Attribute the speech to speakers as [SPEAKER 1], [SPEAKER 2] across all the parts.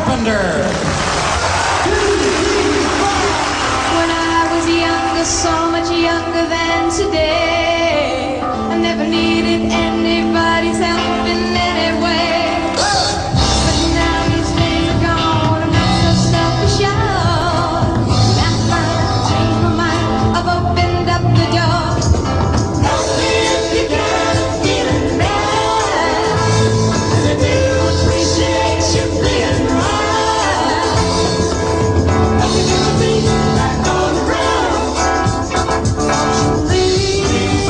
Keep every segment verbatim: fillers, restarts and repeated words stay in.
[SPEAKER 1] Carpenter.
[SPEAKER 2] When I was younger, so much younger than today, I never needed anybody's help in any way. But now these days are gone, I'm not so self-assured. Now I've changed my mind, I've opened up the door. Help me if you can, I'm feeling bad, and I do appreciate you being right. Help me get my feet back on the ground. Please,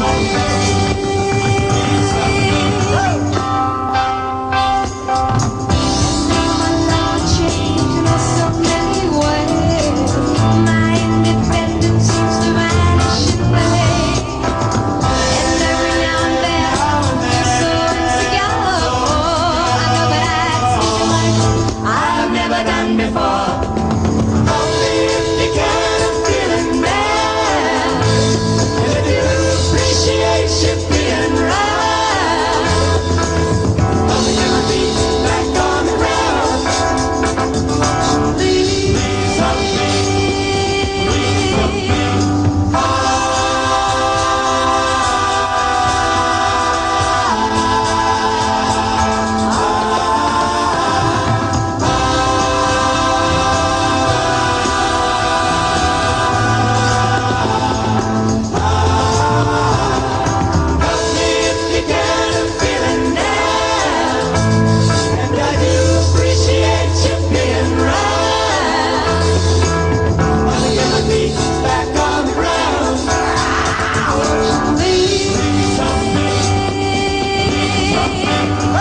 [SPEAKER 2] now my life changed in so many ways. My independence seems to vanish in the haze. And every now and then I'm so insecure. I know that I'd see like I've never done before. Help me if you can, I'm feeling bad, and I do appreciate you being right. Help me get my feet back on the ground. Please help me, please help me. Help me if you can, I'm feeling down, and I do appreciate you being right. Help me get my feet back on the ground. Please help me, please help me.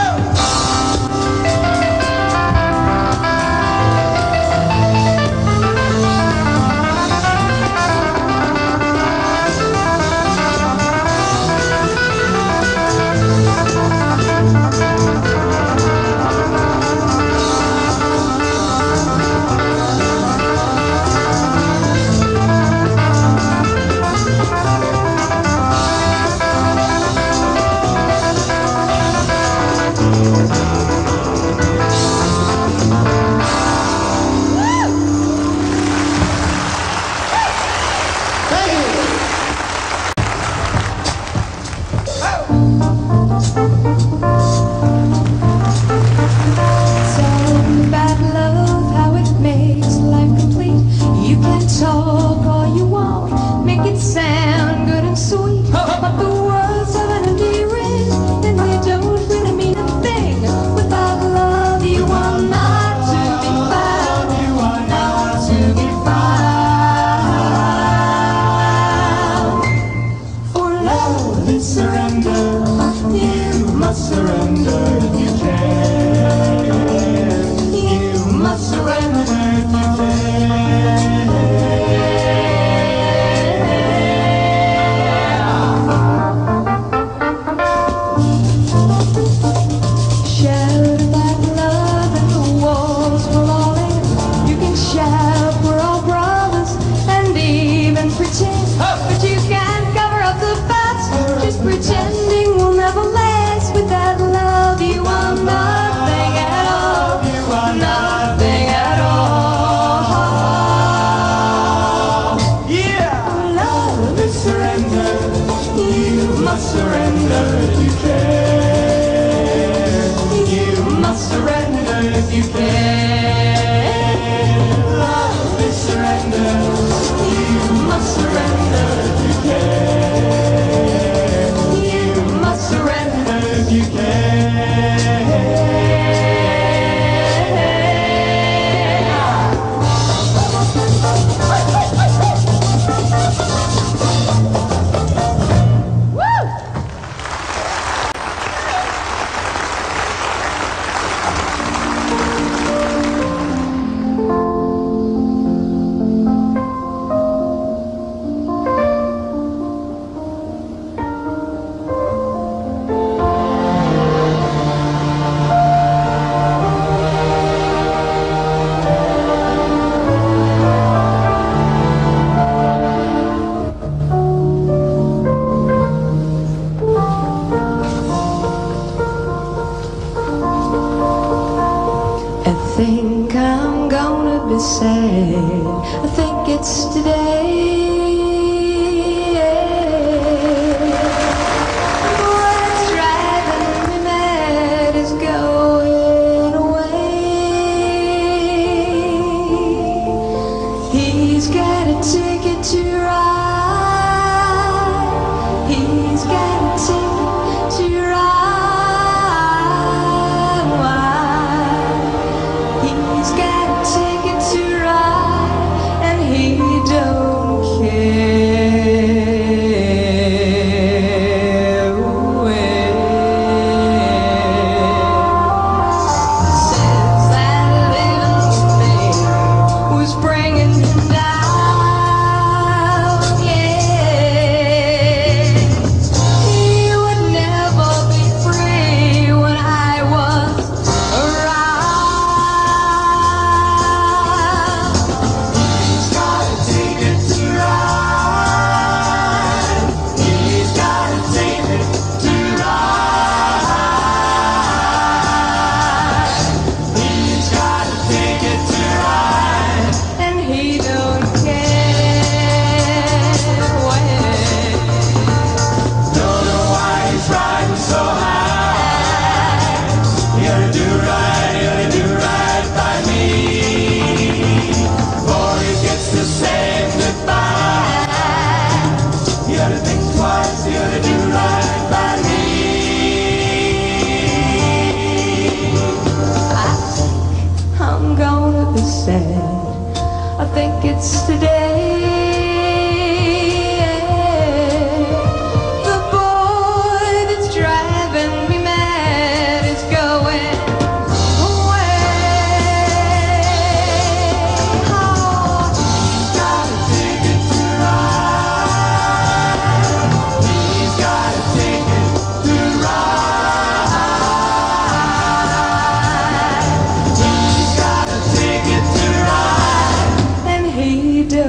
[SPEAKER 2] Thank you. It's all about love, how it makes life complete. You can talk all you want, make it sound good and sweet, but the words of an endearing, and they don't really mean a thing. Without love, you are not to be found. You are not to be found. For love is surrender. You must surrender if you can. You must surrender if you Shout about love and the walls will all end. You can shout we're all brothers and even pretend, but you can't cover up the facts. Just pretending will never last. Without love, you are nothing at all. You are nothing at all. Yeah, love is surrender. You must surrender if you can. You must surrender if you can. Love is surrender. You must surrender if you can. You must surrender if you can. He's got a ticket to ride. He's got a ticket to ride, and he don't care. Says that living thing was bringing him down. Yeah, he would never be free when I was around. He's got a ticket to ride. He's got a ticket to ride. He's got a ticket to ride, and he don't care. Don't know why he's riding so high. You gotta do right, you gotta do right by me, before he gets to say goodbye. You gotta think twice, you gotta do right by me. I think I'm gonna be sad. I think it's today. The boy that's driving me mad is going away. Oh, he's got a ticket to ride. He's got a ticket to ride. He's got a ticket to ride, and he don't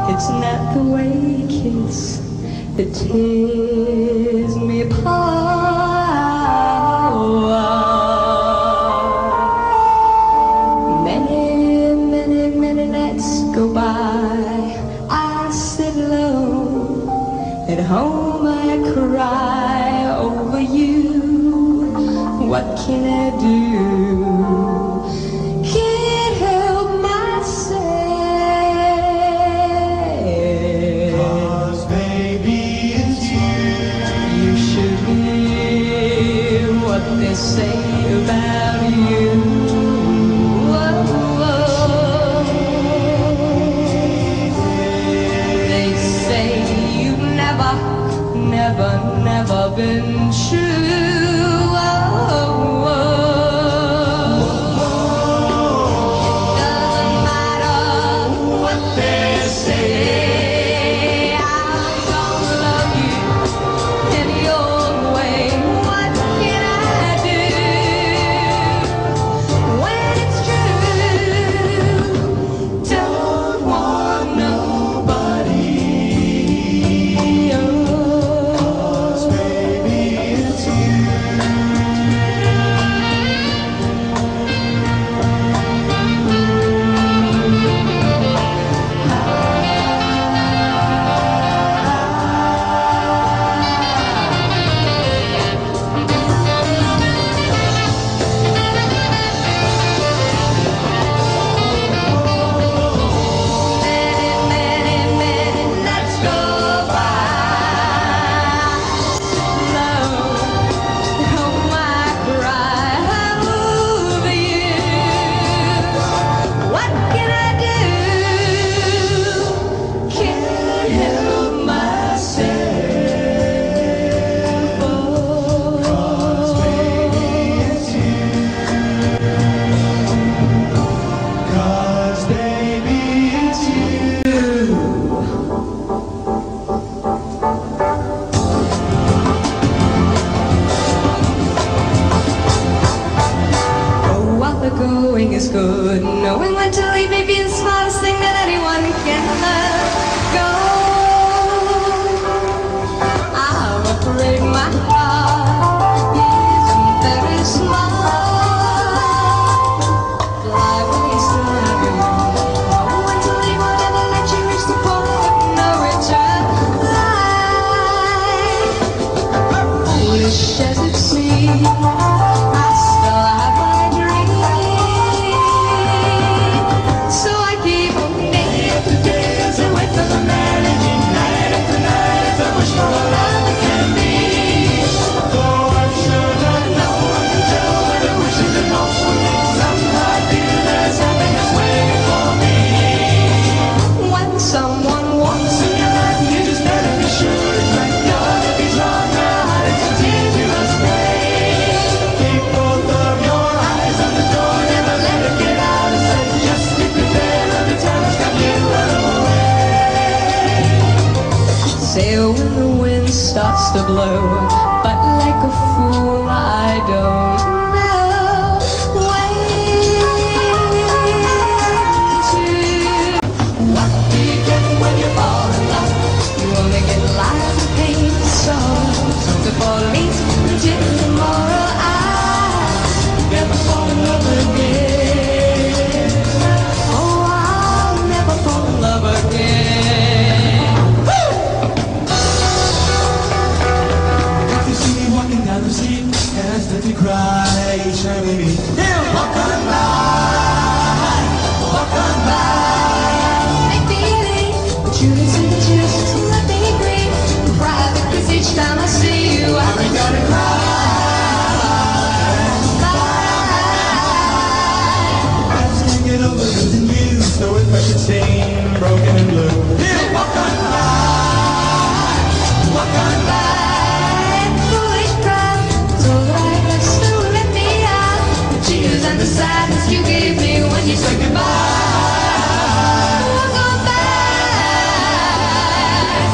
[SPEAKER 2] It's not the way you kiss that tears me apart. Many, many, many nights go by. I sit alone at home. I cry over you. What can I do? Can't help myself. 'Cause baby, it's you. You should hear what they say about you. Whoa, whoa. They say you've never, never, never been true. Going is good, knowing when to leave may be the smartest thing that anyone can go. I'm afraid my heart is very small. Fly away slowly, know when to leave or never let you reach the point of no return. Life, foolish as it seems, I still have my sail when the wind starts to blow, but like a fool I don't know when to. What do you get when you fall in love? You only get lies and pain and sorrow. So for at least until tomorrow I never fall in love again. Oh, I'll never fall in love again.
[SPEAKER 1] That you cry, you try with me. Yeah, walk on by, walk on by.
[SPEAKER 2] I feel it, but you listen to just to let me breathe. Private, 'cause each time I see you, I
[SPEAKER 1] ain't gonna cry. I just can't get over losing you. So it's precious stain, broken and blue. Yeah, walk on by, walk on by.
[SPEAKER 2] And the sadness you gave me when you said goodbye. Walk on back.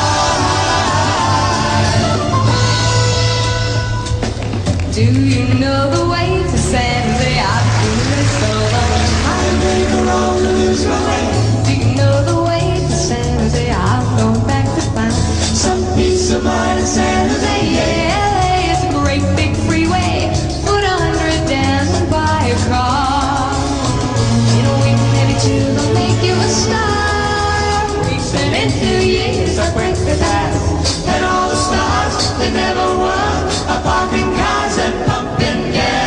[SPEAKER 2] Bye. Do you know the way to San Jose? I've been there so long.
[SPEAKER 1] I ain't gonna lose my way.
[SPEAKER 2] Do you know the way to San And two years so quickly passed.
[SPEAKER 1] And all the stars, they never won, are parking cars and pumping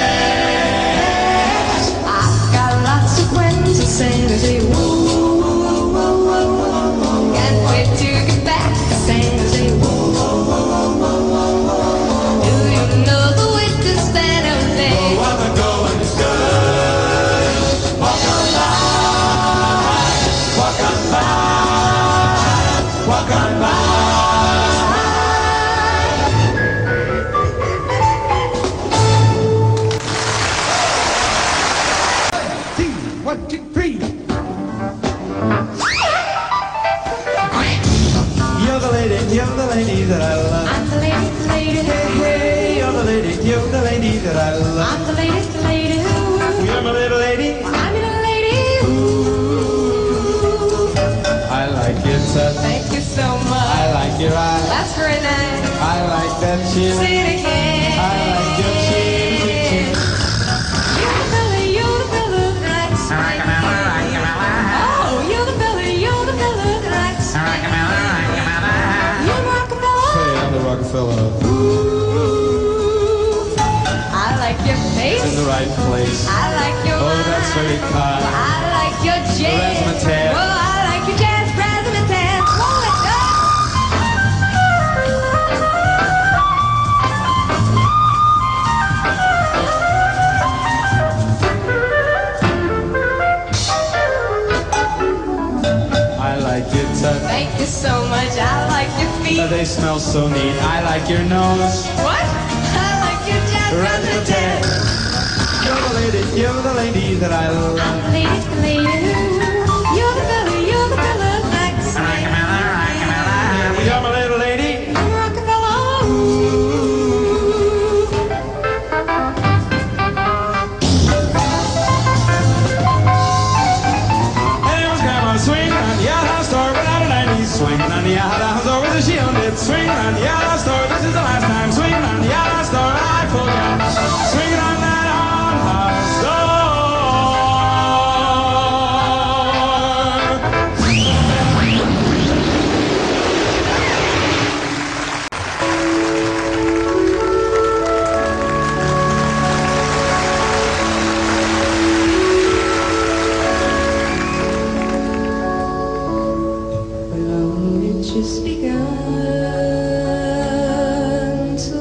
[SPEAKER 1] gas.
[SPEAKER 2] I've got lots of friends who say they say woo, woo, woo, woo, woo. Can't wait to get back to San Jose. Woo, woo, woo, woo, woo, woo. Do you know the way to San Jose?
[SPEAKER 1] While the going is good, walk on by, walk on by, walk on by. One, two, three. You're the lady, you're the lady that I love.
[SPEAKER 2] I'm the lady, the lady who.
[SPEAKER 1] Hey, you're the lady, you're the lady that I love.
[SPEAKER 2] I'm the lady, the lady who.
[SPEAKER 1] You're my little lady.
[SPEAKER 2] I'm your little lady. Ooh.
[SPEAKER 1] I like your touch.
[SPEAKER 2] Thank you so much.
[SPEAKER 1] I like your eyes.
[SPEAKER 2] That's very nice.
[SPEAKER 1] I like that chin.
[SPEAKER 2] Say it again.
[SPEAKER 1] I like your chin, chin, chin.
[SPEAKER 2] You're the fella, you're the fella that likes me. Oh, you're the fella, you're the fella that likes me. You're Rockefeller.
[SPEAKER 1] Hey, I'm the Rockefeller.
[SPEAKER 2] Ooh. I like your face.
[SPEAKER 1] In the right place.
[SPEAKER 2] I like your
[SPEAKER 1] Oh, that's very kind.
[SPEAKER 2] I like your jazz.
[SPEAKER 1] Razzmatazz.
[SPEAKER 2] Well, I like your jazz, razzmatazz. Roll it up.
[SPEAKER 1] I like your touch.
[SPEAKER 2] Thank you so much. I like your feet.
[SPEAKER 1] They smell so neat. I like your nose.
[SPEAKER 2] What? I like your jazz, razzmatazz.
[SPEAKER 1] You're the lady, you're the lady that I love.
[SPEAKER 2] I'm the lady, the lady. You're the fella, you're the fella that likes me.
[SPEAKER 1] You're my little lady.
[SPEAKER 2] I'm Rockefeller. Ooh.
[SPEAKER 1] And it was grandma swinging on the outhouse door without a nineties. Swinging on the outhouse door with a shield. It's swinging on the outhouse door. This is the last time. Swinging on the outhouse door. I forgot. Swinging on that outhouse door.
[SPEAKER 2] We've only just begun to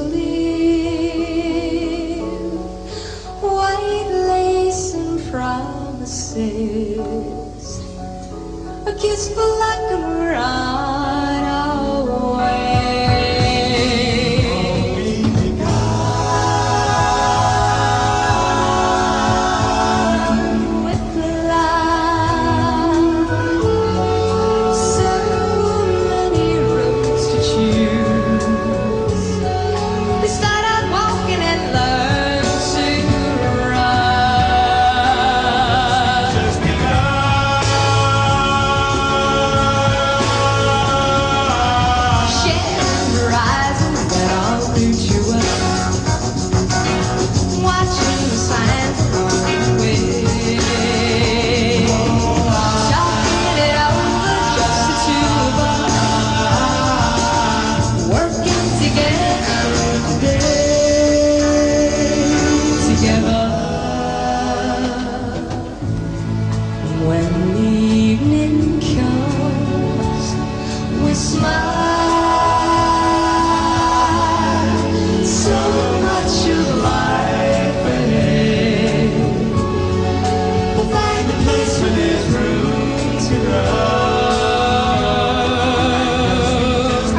[SPEAKER 2] live. White lace and promises, a kiss for luck and we're on our way. With love, so many roads to choose. We start out walking and learn to run.
[SPEAKER 1] Just begun.
[SPEAKER 2] Sharing horizons that all lead you up. Watching the signs along the way. Talking it over, just the two of us. Working together today, together. When the evening comes, we smile. So much of life ahead. We'll find a place where there's room to grow.
[SPEAKER 1] Just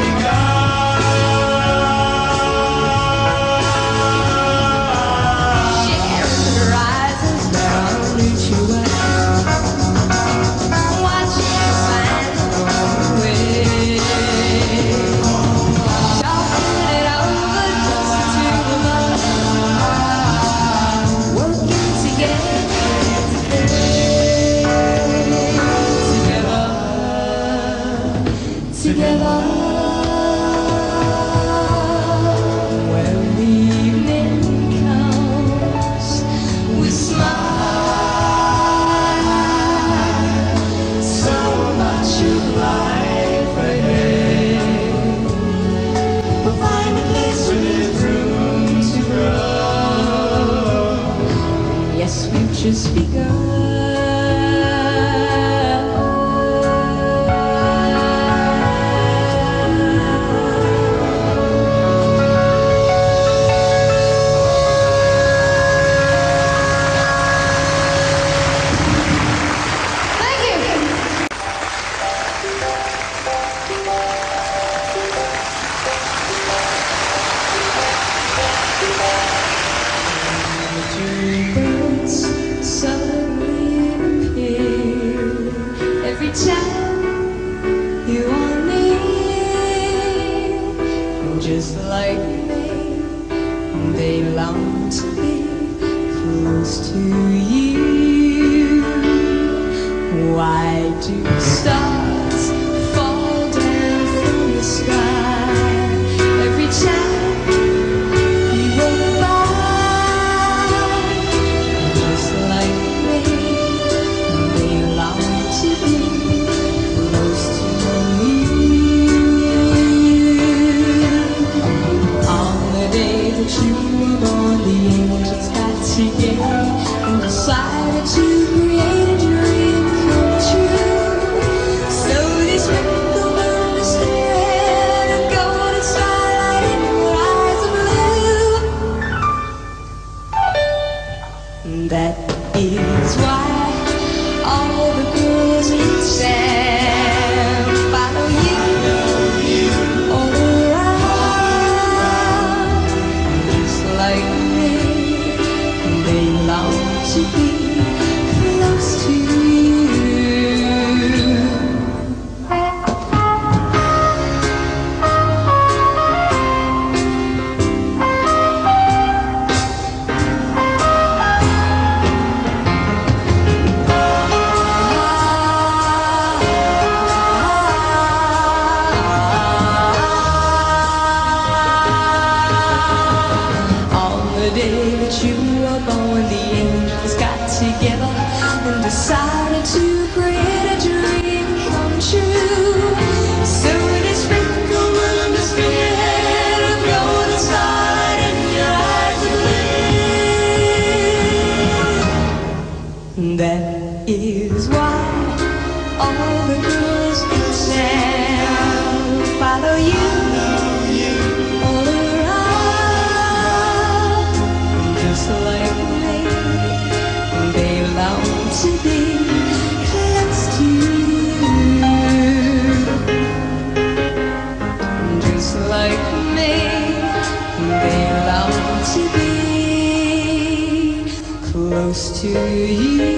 [SPEAKER 1] begun.
[SPEAKER 2] Sharing horizons that all lead you up. Watching the signs along the way. Talking it over, just the two of us. Working together together, together. When the evening comes, we smile. So much of life just begun. Every time you are near, just like me, they long to be close to you. Why do stars fall down from the sky every time you walk by? Just like me, they long to be close to you. On the day that you were born, the angels got together and decided to create a dream come true. So they sprinkled on the spirit of golden starlight in your eyes of blue. That is why all the girls in town follow you all around. Just like me, they long to be close to you. The day that you were born, the angels got together and decided to create a dream come true. So they sprinkled on the spirit of golden starlight in your eyes of blue. That is why all the girls in town follow you. Like me, they long to be close to you. Just like me, they long to be close to you.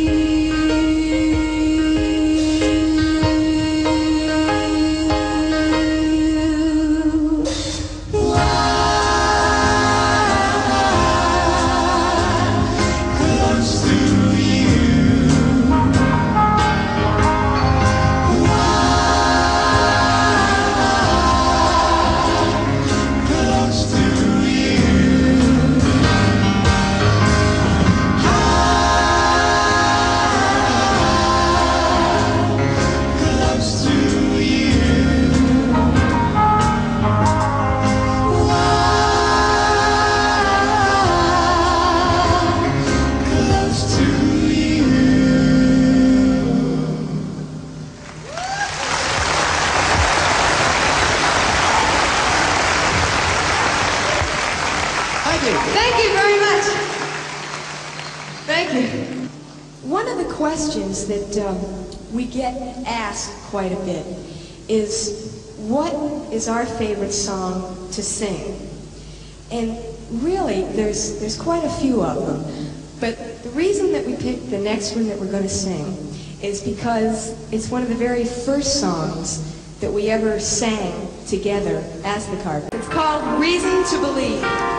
[SPEAKER 2] Thank you very much. Thank you. One of the questions that um, we get asked quite a bit is, what is our favorite song to sing? And really, there's, there's quite a few of them. But the reason that we picked the next one that we're going to sing is because it's one of the very first songs that we ever sang together as the Carpenters. It's called Reason to Believe.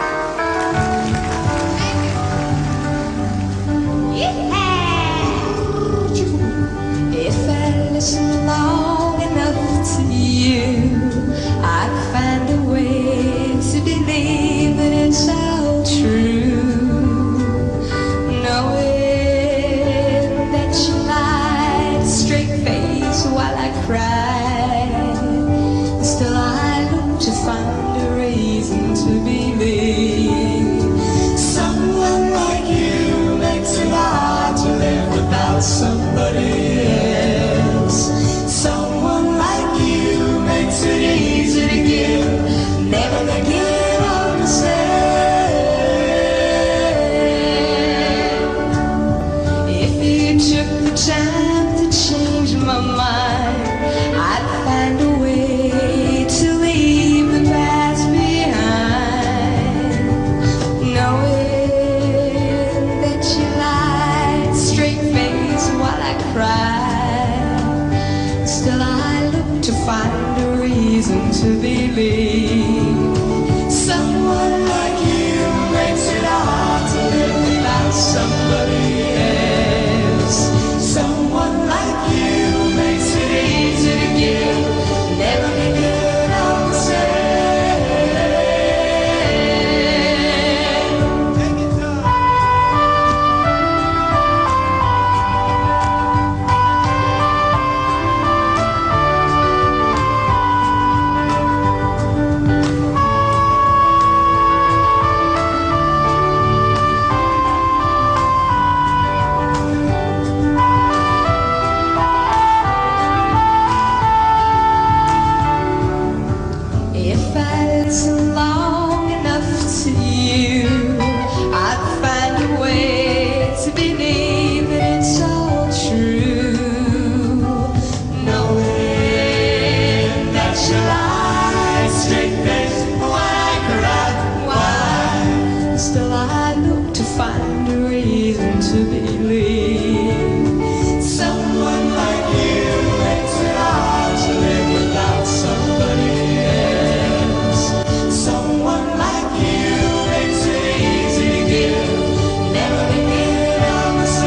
[SPEAKER 2] If I listen long enough to you, I'd find a way to believe that it's all true. Knowing that you lied straight face while I cried, still I look to find a reason to believe. Someone like you makes it all reason to believe. Someone like you makes it hard to live without somebody else. Someone like you makes it easy to give, never be good on the same. Find a reason to believe. Someone like you makes it hard to live without somebody else. Someone like you makes it easy to give, never be good on the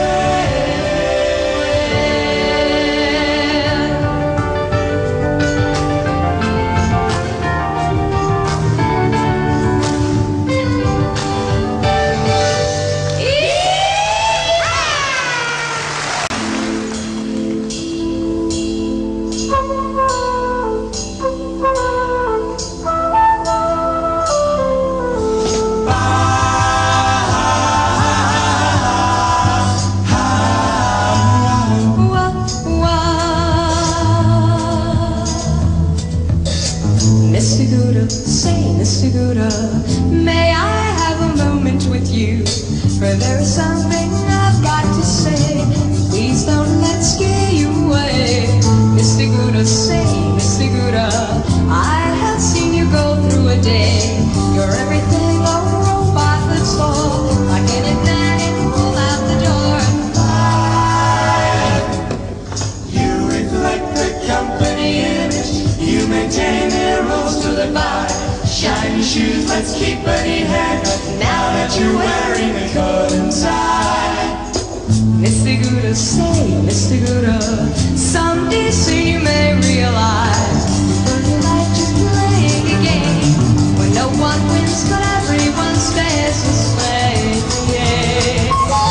[SPEAKER 2] Mister Gouda, say Mister Gouda, may I have a moment with you? For there is something I've got to say. Please don't let it scare you away. Mister Gouda, say Mister Gouda, I have seen you go through a day. You're everything a robot that's for, like an ignited pull out the door and fire. You reflect the company image, you maintain their rules to live by. Shiny shoes, let's keep any haircut, now that you're wearing a coat and tie. Mister Gouda, say Mister Gouda, someday soon you may realize for your life just playing a game where no one wins but everyone stays the same. Yeah.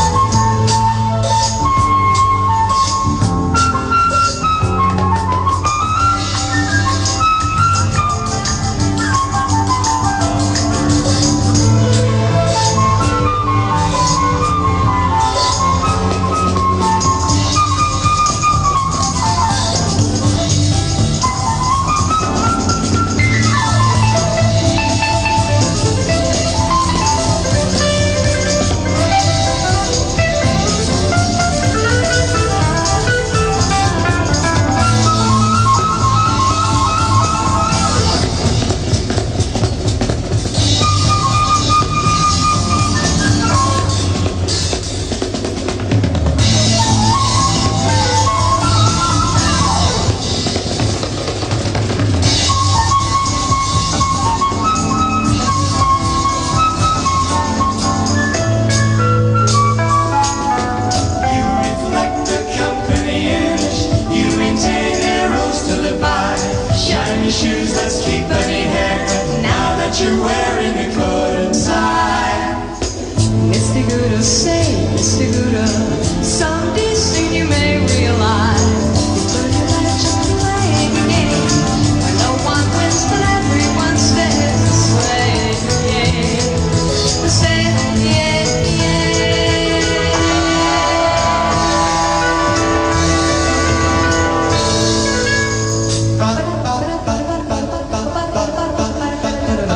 [SPEAKER 2] Shoes, let's keep any haircut, now that you're wearing a coat and tie. Mister Gouda, say Mister Gouda, someday soon you may realize you're life just playing a game where no one wins but everyone stays the same. Yeah. The same, yeah,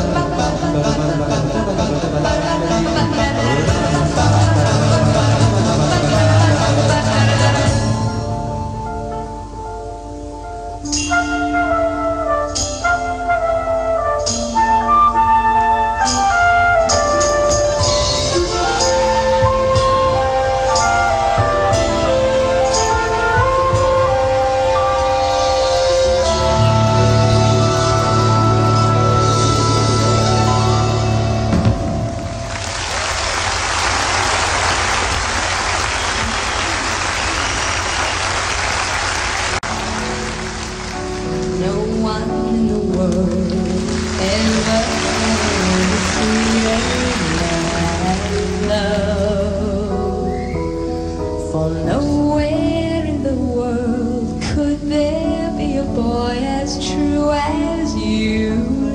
[SPEAKER 2] yeah. no one in the world ever sweeter than love. For nowhere in the world could there be a boy as true as you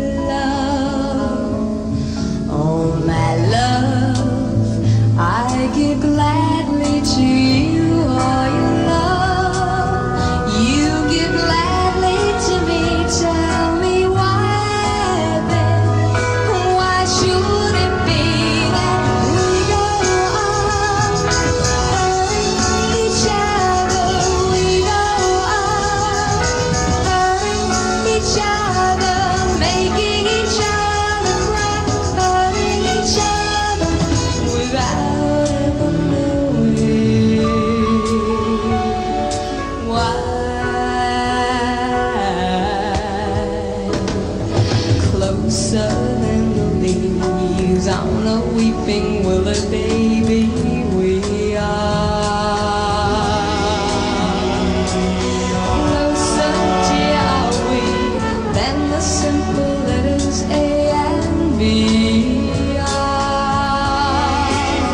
[SPEAKER 2] love. Oh my love, I give gladly to you all your love. You give gladly to me. Tell me why then? Why should it be that we go on hurting each other? We go on hurting each other, making each other cry, hurting each other without ever knowing why. Closer than the leaves on a weeping willow, baby, we are. Closer, dear, are we than the simple letters A and B are.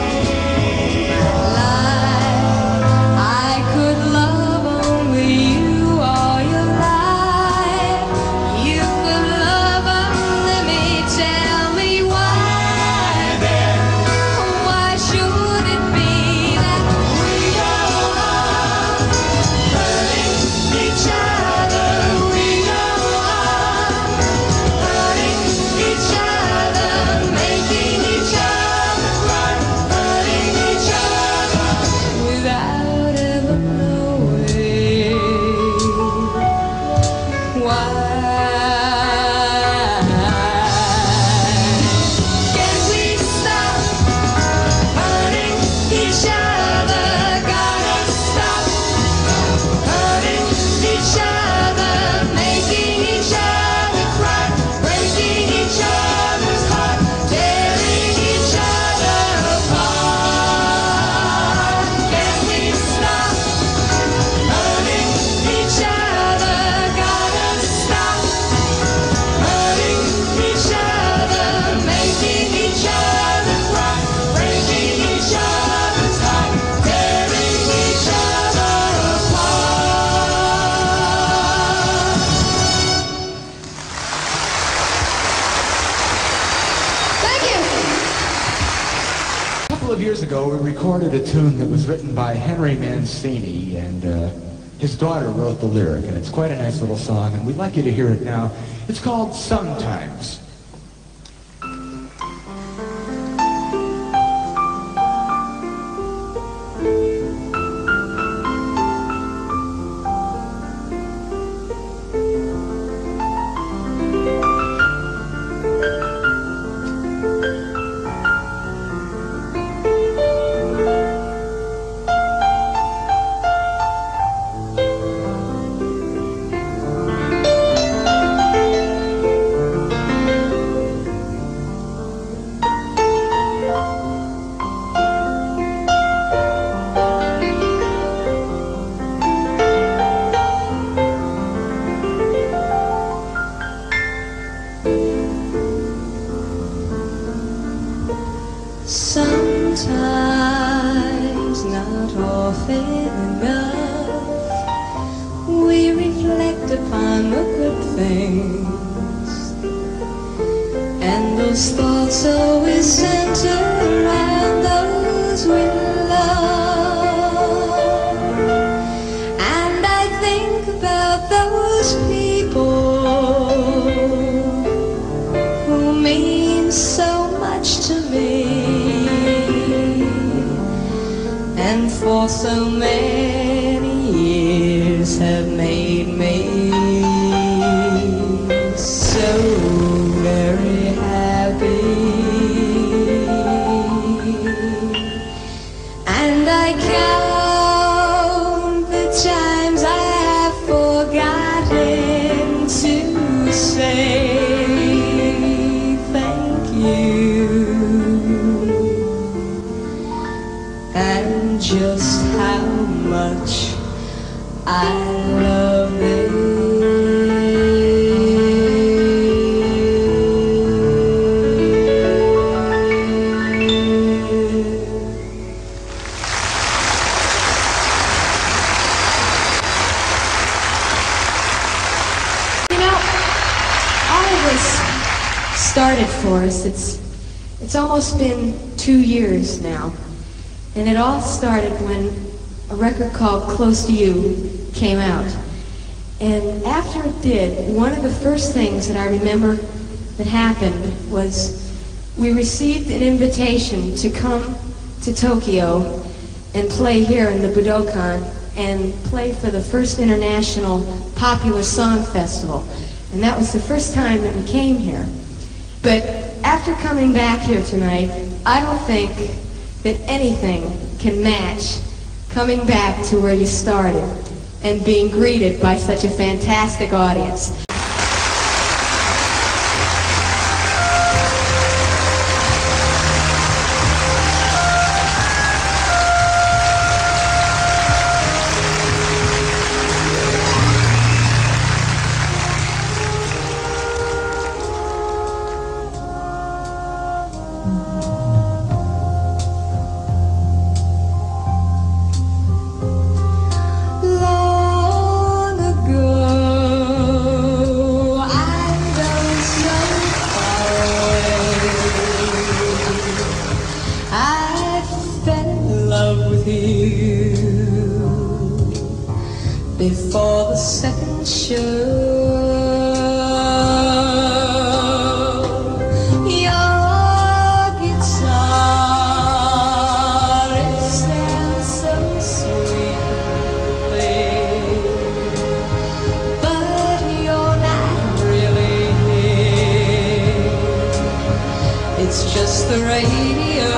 [SPEAKER 2] I could love only you all your life. You could love only me. Tell me why then? Why should it be that we go on hurting each other? We go on hurting each other, making each other cry, hurting each other without ever knowing why. Can we stop hurting each other? Gotta stop hurting each other, making each other cry, breaking each other's heart, tearing each other apart. Can we stop hurting each other? Gotta stop hurting each other, making each other cry, breaking each other's heart, tearing each other apart. Thank you.
[SPEAKER 3] A couple of years ago, we recorded a tune that was written by Henry Mancini, and uh, his daughter wrote the lyric, and it's quite a nice little song, and we'd like you to hear it now. It's called Sometimes.
[SPEAKER 2] Sometimes, not often enough, we reflect upon the good things, and those thoughts always center around those we love. And I think about those people who mean so much to me, and for so many years have made me so very happy. And I count the times I have forgotten to say thank you, and just how started for us. It's, it's almost been two years now. And it all started when a record called Close to You came out. And after it did, one of the first things that I remember that happened was we received an invitation to come to Tokyo and play here in the Budokan and play for the first International Popular Song Festival. And that was the first time that we came here. But after coming back here tonight, I don't think that anything can match coming back to where you started and being greeted by such a fantastic audience.
[SPEAKER 4] Before the second show, your guitar it sounds so sweetly, but you're not really here. It's just the radio.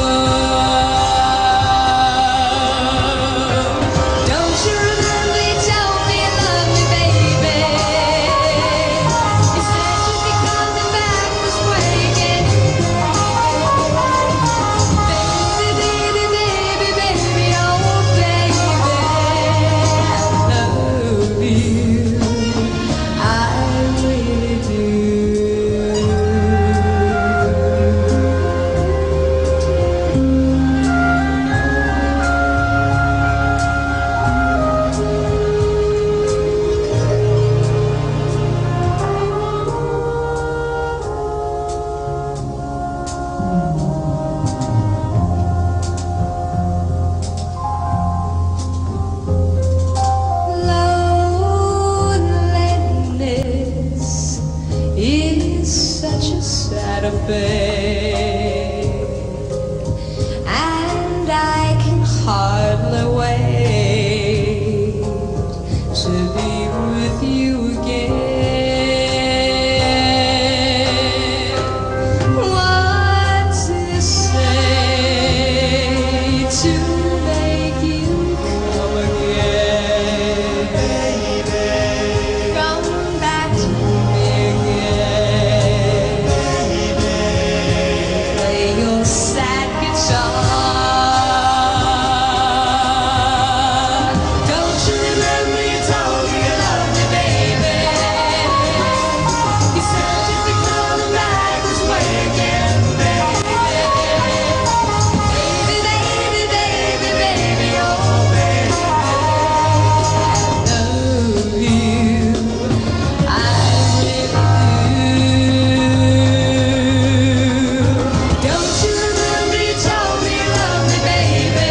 [SPEAKER 4] And I can hardly wait to be with you again. What to say to make you come again? Baby, come back to me again. Play your sad guitar. Don't you remember you told me you loved me, baby? You said you'd be coming back this way again, baby. Baby, baby, baby, baby, oh baby, I love you, I really do. Don't you remember you told me you loved me, baby?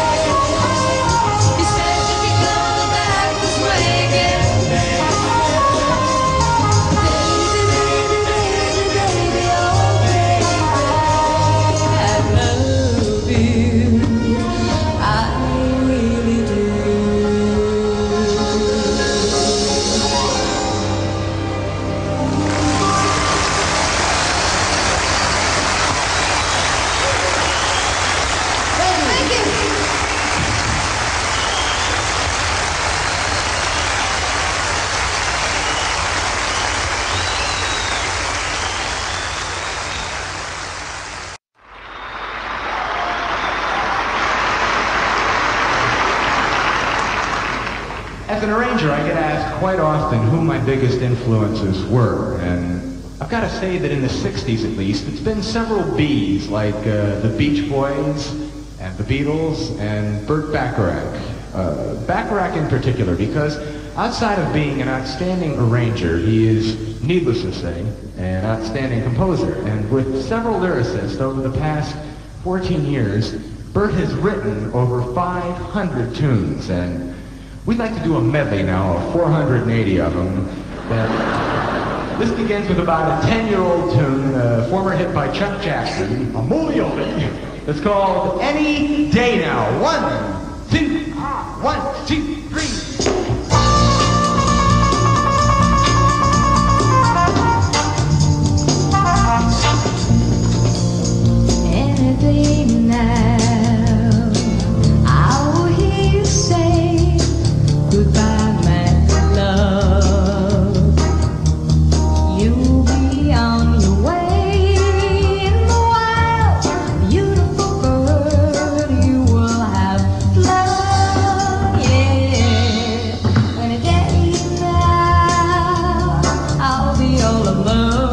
[SPEAKER 4] You said you'd be coming back this way again, baby. Baby, baby, baby, baby, oh baby, I love you, I really do. Thank you.
[SPEAKER 3] As an arranger, I get asked quite often who my biggest influences were, and I've got to say that in the sixties at least, it's been several B's, like uh, the Beach Boys, and the Beatles, and Burt Bacharach. Uh, Bacharach in particular, because outside of being an outstanding arranger, he is, needless to say, an outstanding composer. And with several lyricists over the past fourteen years, Bert has written over five hundred tunes, and we'd like to do a medley now of four hundred eighty of them. That, this begins with about a ten-year-old tune, a former hit by Chuck Jackson, a Molioli. It's called Any Day Now. One, two, one, two, three.
[SPEAKER 2] Any day now, I will hear you say goodbye, my love. You'll be on your way in the wild, beautiful bird. You will have love, yeah. Any day now, I'll be all alone.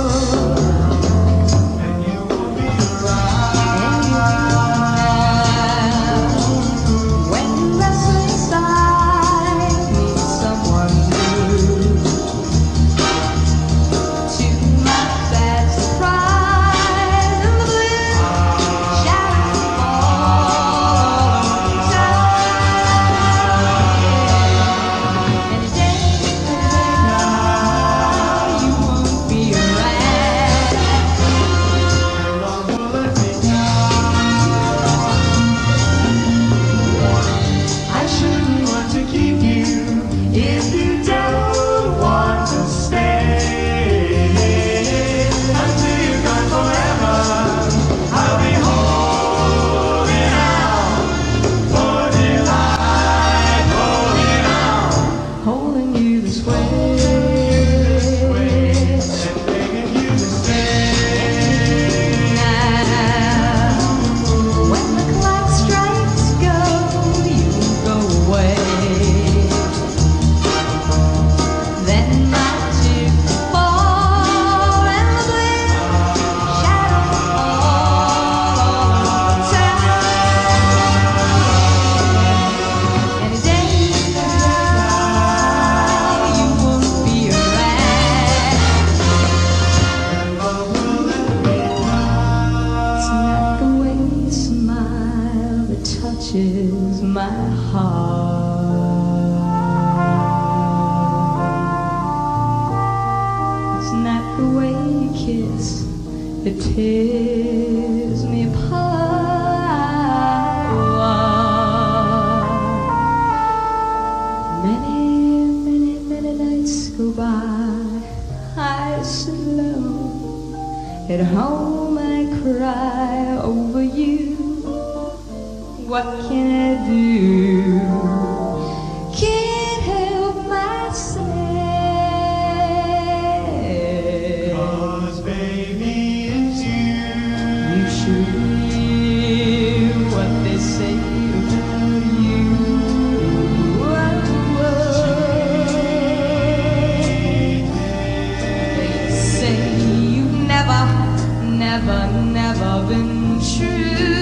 [SPEAKER 2] Touches my heart. It's not the way you kiss that tears me apart. Many, many, many nights go by, I sit alone at home and I cry over you. What can I do? Can't help myself. 'Cause baby, it's you. You should hear what they say about you. Oh, oh. They say you've never, never, never been true.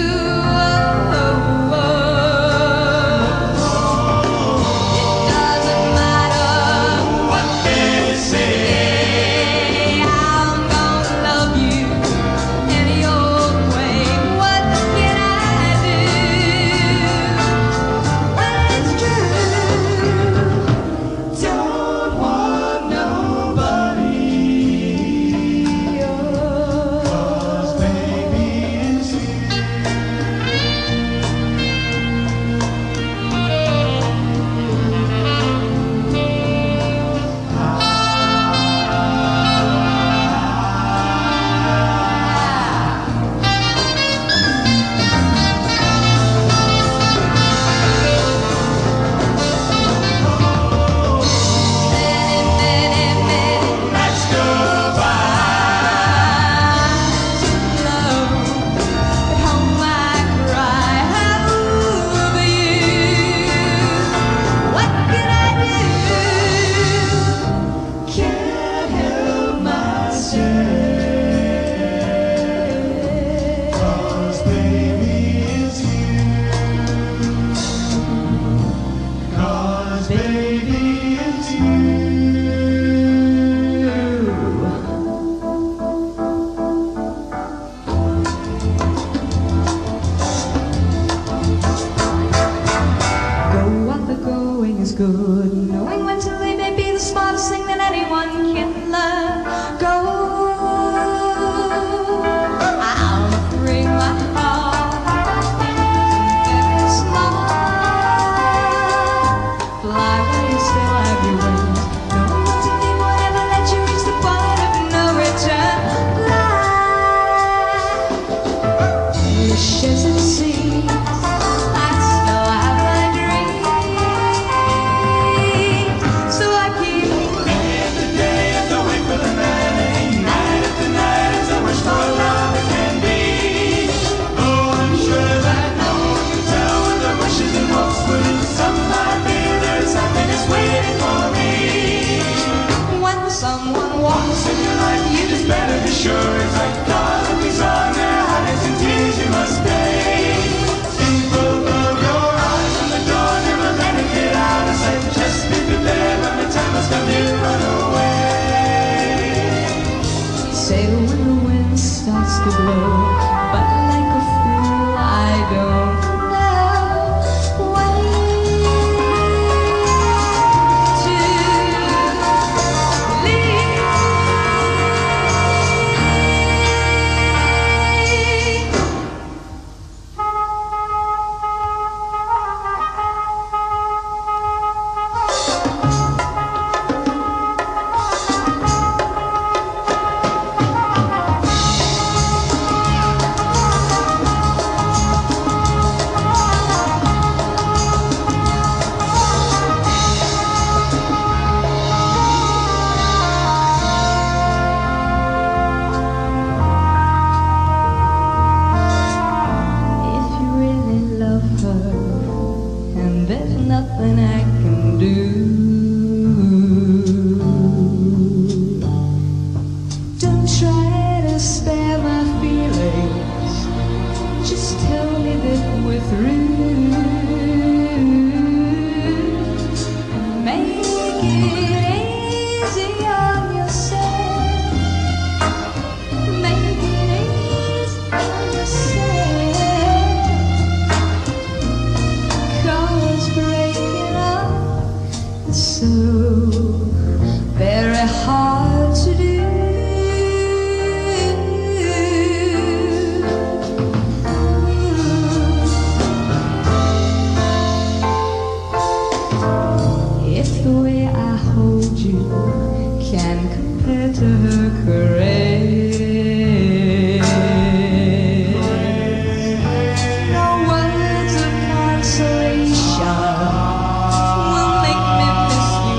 [SPEAKER 2] someone walks in your life, you just better be sure it's like God will be sung. Their highs and tears you must pay. People close your eyes on the door, never let it get out of sight. Just be prepared when the time has come to run away. Say when the wind starts to blow, but like a fool I don't know when to leave. Nothing I can do. Don't try to spare my feelings. Just tell me that we're through. Make it easy on yourself. Make it easy on yourself. Cause breaking up is so very hard to do. If the way I hold you can compare to her caress, no words of consolation will make me miss you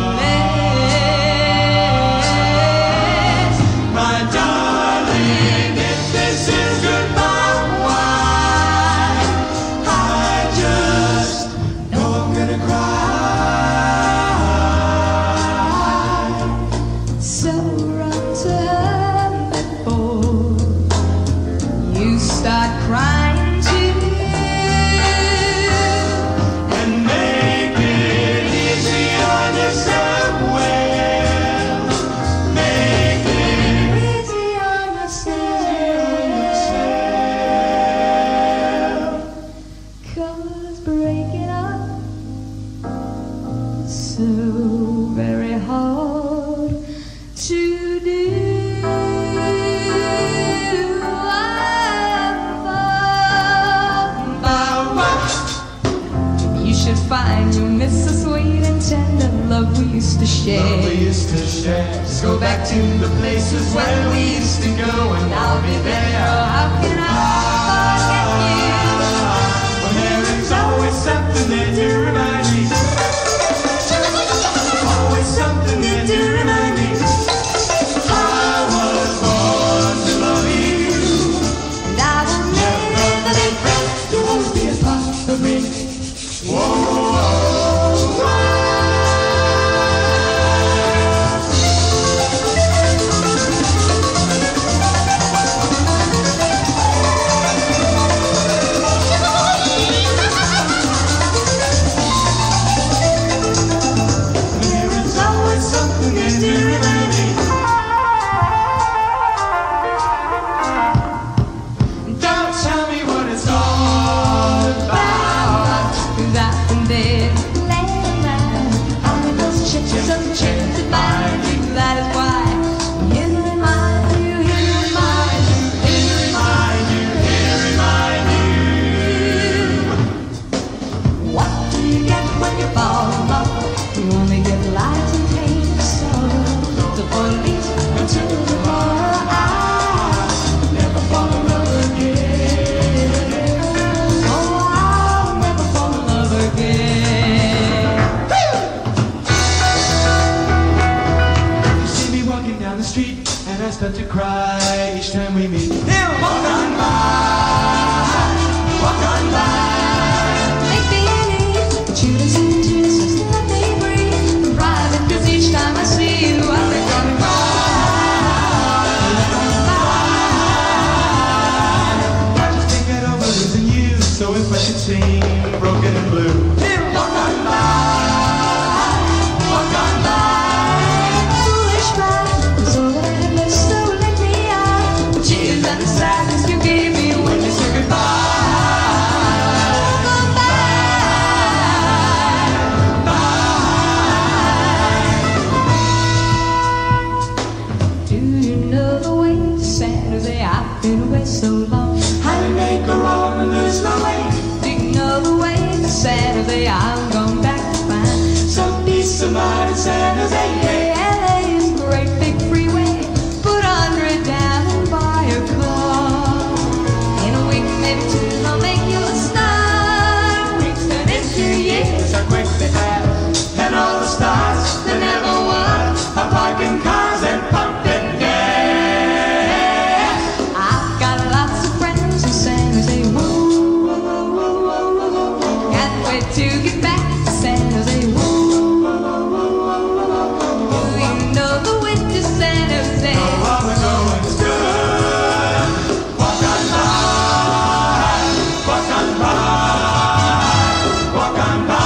[SPEAKER 2] less. My darling, if this is goodbye, why? I just know I'm gonna cry. So run to her before you start crying too, and make it easy on yourself. Well, make it easy on yourself. Cause breaking up is so very hard to do. You should find you'll miss the sweet and tender love we used to share.
[SPEAKER 1] Love we used to share.
[SPEAKER 2] Just go back to the places where we used to go, and I'll be there. How can I forget you?
[SPEAKER 1] When there is always something there to remind me. Always something there to remind me. I was born to love you.
[SPEAKER 2] And I will never be free.
[SPEAKER 1] You won't be a part of me.
[SPEAKER 2] There is always something there to remind me.
[SPEAKER 1] Don't tell me what it's all about.
[SPEAKER 2] That and then laying down all of those churches and chains that bind you. That is why here to remind you, here to remind you, here to remind you, here to remind you. What do you get when you fall in love? You only get lies and pain and sorrow. The police until tomorrow I'll never fall in love again. Oh, I'll never fall in love again.
[SPEAKER 1] You see me walking down the street, and I start to cry each time we meet. He'll walk on by, walk on by.
[SPEAKER 2] Make the ending, but you listen to this, just let me breathe. I'm private, 'cause each time I see you, I think I'm cry. I've been away so long.
[SPEAKER 4] How to make a wrong and lose my way.
[SPEAKER 2] Didn't know the way to San Jose. I'm going back to find
[SPEAKER 4] some peace of mind in San Jose.
[SPEAKER 2] Hey, L A is a great big freeway. Put a hundred down and buy a car. In a week, maybe two, I'll make you a star. Weeks turn into years
[SPEAKER 4] So quickly pass, and all the stars that never won are parking cars and pumping gas.
[SPEAKER 2] I've got lots of friends in San Jose. Woo, woo, woo, woo, woo, woo, woo. Can't wait to get back to San Jose. Woo, woo, woo, woo, woo, woo. Do you know the way to San Jose?
[SPEAKER 4] All the going is good. Walk on by, walk on by, walk on by.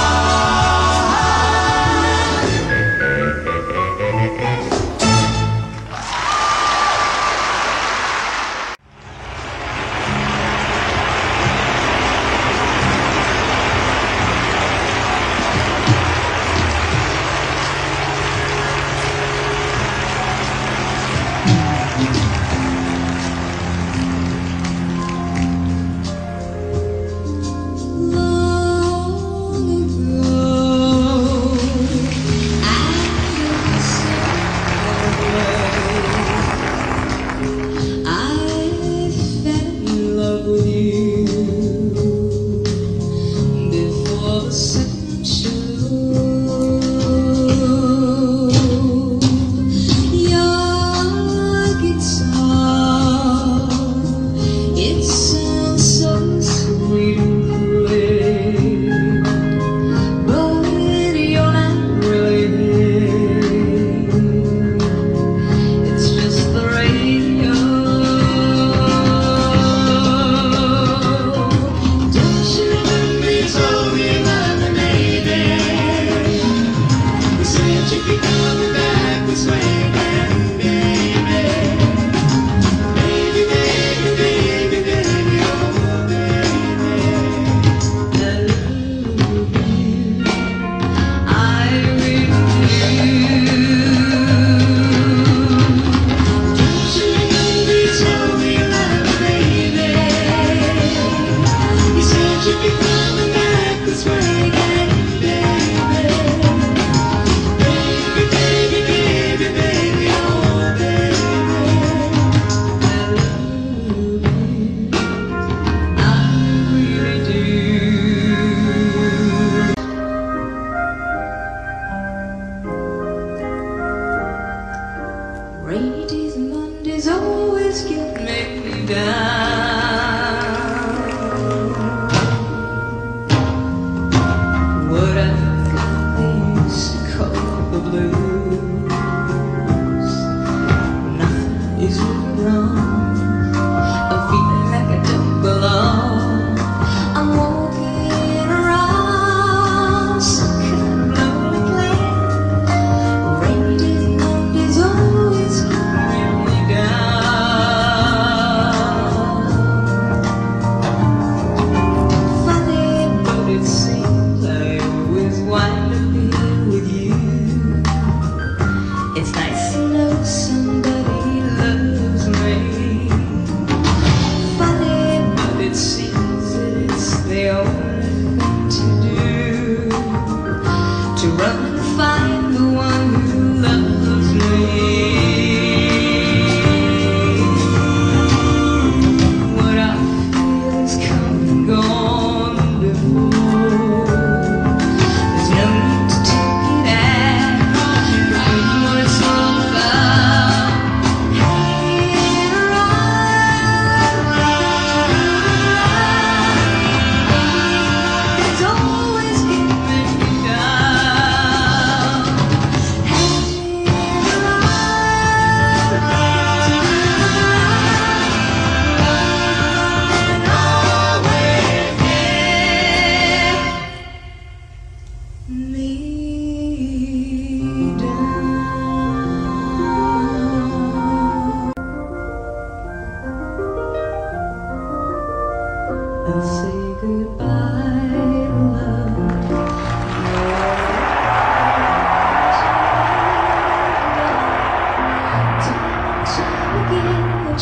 [SPEAKER 2] Rainy days and Mondays always get me down. What I've got is called the blues. Nothing is really wrong. I'm feeling like I don't belong. I'm walking around some kind of lonely place. Rainy days and Mondays always get me down.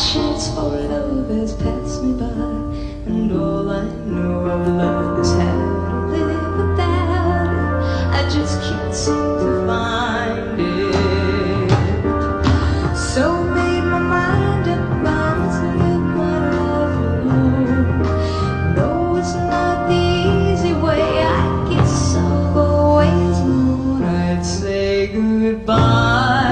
[SPEAKER 2] chance for love has passed me by, and all I know of love is how to live without it. I just can't seem to find it. So made my mind up, I'm to live my life alone. No, it's not the easy way, I guess I'll go ways alone. I'd say goodbye.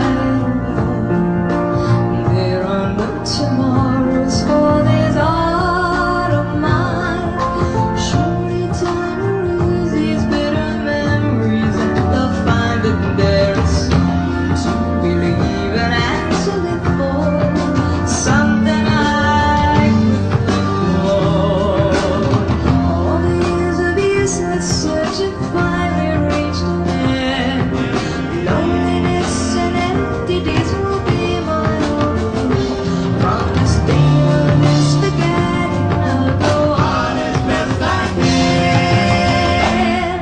[SPEAKER 2] Tomorrow's for this heart of mine. Surely time will lose these bitter memories, and they'll find that there is something to believe in and to live for, something I could live for. All the years of useless searching finally reached an end. Loneliness and empty days will be my own. From this day when it's forgotten, I'll go on as best I can.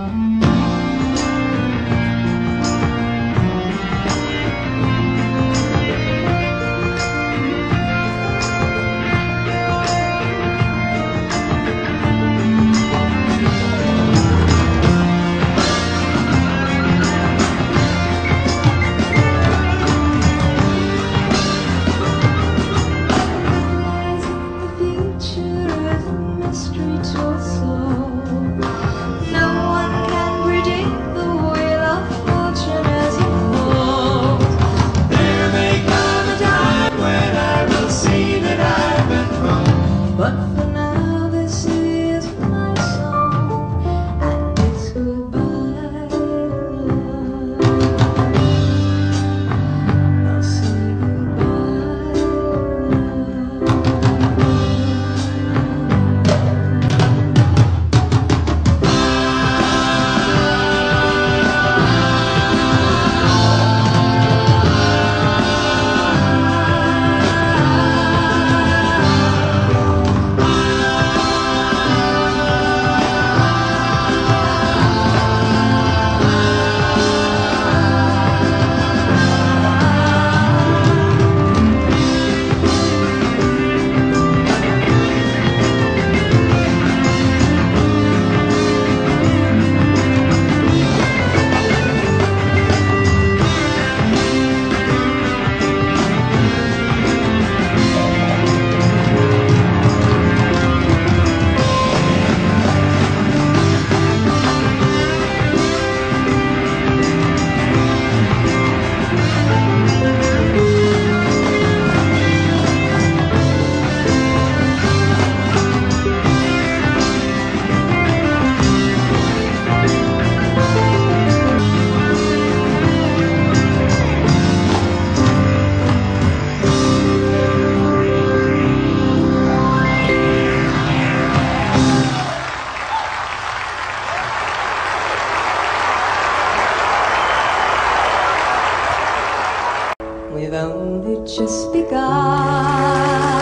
[SPEAKER 2] But for now, this is my song, and it's goodbye. I'll say we've only just begun.